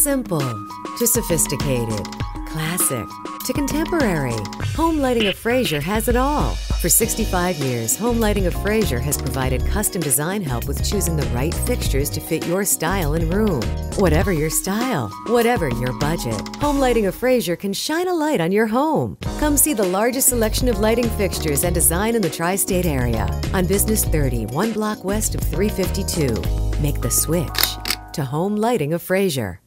Simple to sophisticated, classic to contemporary, Home Lighting of Frazer has it all. For 65 years, Home Lighting of Frazer has provided custom design help with choosing the right fixtures to fit your style and room. Whatever your style, whatever your budget, Home Lighting of Frazer can shine a light on your home. Come see the largest selection of lighting fixtures and design in the tri-state area on Business 30, 1 block west of 352. Make the switch to Home Lighting of Frazer.